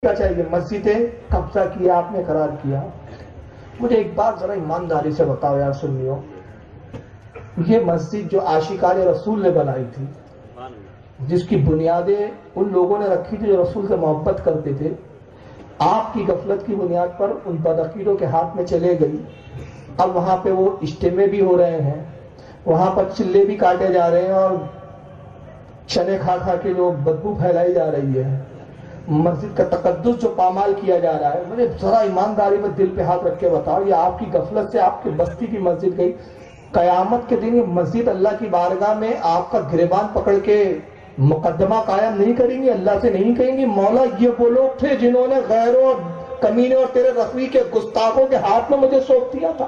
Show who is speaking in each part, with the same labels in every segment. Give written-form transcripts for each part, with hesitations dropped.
Speaker 1: کیا چاہیے؟ مسجدیں قبضہ کیا آپ نے، قرار کیا. مجھے ایک بات ذرا ایمانداری سے بتاؤ یار سنیو، یہ مسجد جو عاشقان رسول نے بنائی تھی، جس کی بنیادیں ان لوگوں نے رکھی تھی جو رسول سے محبت کرتے تھے، آپ کی غفلت کی بنیاد پر ان بدعقیدوں کے ہاتھ میں چلے گئی. اب وہاں پہ وہ اجتماع بھی ہو رہے ہیں، وہاں پر چلے بھی کاٹے جا رہے ہیں، اور چنے کھا کھا کے جو بدبو پھیلائی جا رہی ہے، مسجد کا تقدس جو پامال کیا جا رہا ہے. مجھے ذرا ایمانداری میں دل پہ ہاتھ رکھ کے بتاؤ، یہ آپ کی غفلت سے آپ کی بستی کی مسجد گئی. قیامت کے دن یہ مسجد اللہ کی بارگاہ میں آپ کا گریبان پکڑ کے مقدمہ قائم نہیں کریں گی، اللہ سے نہیں کہیں گی مولا یہ وہ لوگ تھے جنہوں نے غیروں اور کمینے اور تیرے رسوی کے گستاخوں کے ہاتھ میں مجھے سونپ دیا تھا.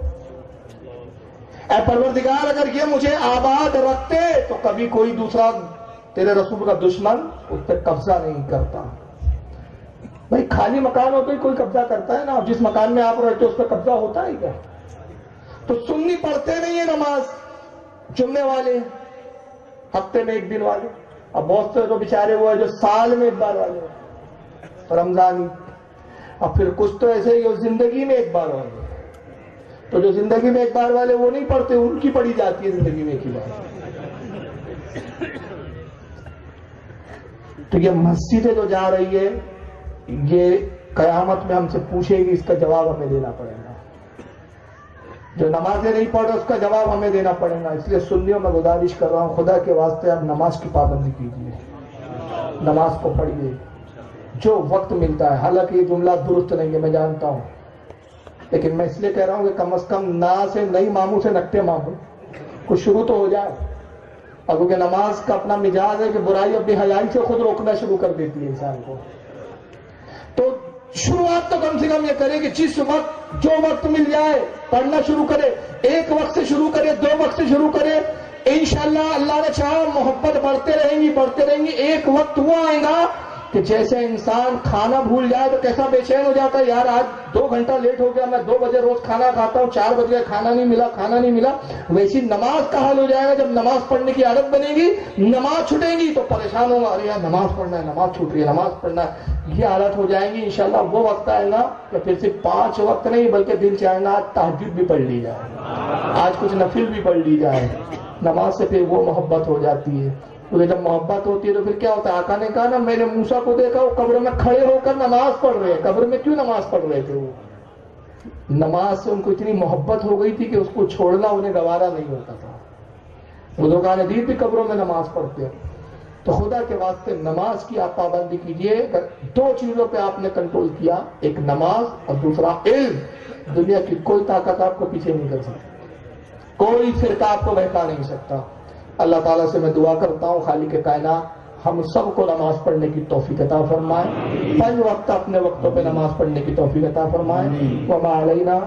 Speaker 1: اے پروردگار اگر یہ مجھے آباد رکھتے تو کبھی کوئی دوسرا تیرے رسول کا دشمن اس پہ قبضہ نہیں کرتا. بھائی خالی مکان ہو تو کوئی قبضہ کرتا ہے نا، جس مکان میں آپ رہتے اس پہ قبضہ ہوتا ہے کیا؟ تو سنی پڑھتے نہیں ہے نماز، جمعے والے ہفتے میں ایک دن والے، اب بہت سے تو بیچارے وہ ہے جو سال میں ایک بار والے، رمضانی، اور پھر کچھ تو ایسے ہی زندگی میں ایک بار والے. تو جو زندگی میں ایک بار والے وہ نہیں پڑھتے، ان کی پڑھی جاتی ہے زندگی میں ایک ہی بار. تو یہ مسجدیں جو جا رہی ہے یہ قیامت میں ہم سے پوچھے گی، اس کا جواب ہمیں دینا پڑے گا. جو نمازیں نہیں پڑھ رہے اس کا جواب ہمیں دینا پڑے گا. اس لیے سنیوں میں گزارش کر رہا ہوں، خدا کے واسطے آپ نماز کی پابندی کیجیے، نماز کو پڑھیے جو وقت ملتا ہے. حالانکہ یہ جملہ درست نہیں ہے میں جانتا ہوں، لیکن میں اس لیے کہہ رہا ہوں کہ کم از کم نا سے نئی ماموں سے نکتے ماموں کچھ شروع تو ہو جائے. اور کیونکہ نماز کا اپنا مزاج ہے کہ برائی اپنی حیائی سے خود روکنا شروع کر دیتی ہے انسان کو. تو شروعات تو کم سے کم یہ کرے کہ جس وقت جو وقت مل جائے پڑھنا شروع کرے. ایک وقت سے شروع کرے، دو وقت سے شروع کرے، انشاءاللہ اللہ نے چاہا محبت بڑھتے رہیں گی بڑھتے رہیں گی. ایک وقت وہ آئے گا کہ جیسے انسان کھانا بھول جائے تو کیسا بے چین ہو جاتا ہے، یار آج 2 گھنٹہ لیٹ ہو گیا، میں 2 بجے روز کھانا کھاتا ہوں، 4 بجے کھانا نہیں ملا. ویسی نماز کا حال ہو جائے گا. جب نماز پڑھنے کی عادت بنے گی، نماز چھوٹے گی تو پریشان ہوگا، ارے یار نماز پڑھنا ہے، نماز چھوٹ رہی ہے، نماز پڑھنا ہے. یہ عادت ہو جائیں گی. انشاءاللہ وہ وقت آئے گا کہ پھر صرف 5 وقت نہیں بلکہ دل چاہے گا آج تہجد بھی پڑھ لی جائے، آج کچھ نفل بھی پڑھ لی جائے. نماز سے پھر وہ محبت ہو جاتی ہے. کیونکہ جب محبت ہوتی ہے تو پھر کیا ہوتا ہے؟ آقا نے کہا نا میں نے موسیٰ کو دیکھا وہ قبر میں کھڑے ہو کر نماز پڑھ رہے ہیں. قبر میں کیوں نماز پڑھ رہے تھے؟ وہ نماز سے ان کو اتنی محبت ہو گئی تھی کہ اس کو چھوڑنا انہیں گوارا نہیں ہوتا تھا. بزرگان دین بھی قبروں میں نماز پڑھتے ہیں. تو خدا کے واسطے نماز کی آپ پابندی کیجئے. 2 چیزوں پہ آپ نے کنٹرول کیا، ایک نماز اور دوسرا علم. دنیا کی کوئی طاقت آپ کو پیچھے نہیں کر سکتی، کوئی فرقہ آپ کو بہکا نہیں سکتا. اللہ تعالیٰ سے میں دعا کرتا ہوں خالق کائنات ہم سب کو نماز پڑھنے کی توفیق عطا فرمائے. 5 وقت اپنے وقتوں پہ نماز پڑھنے کی توفیق عطا فرمائے. وما علینا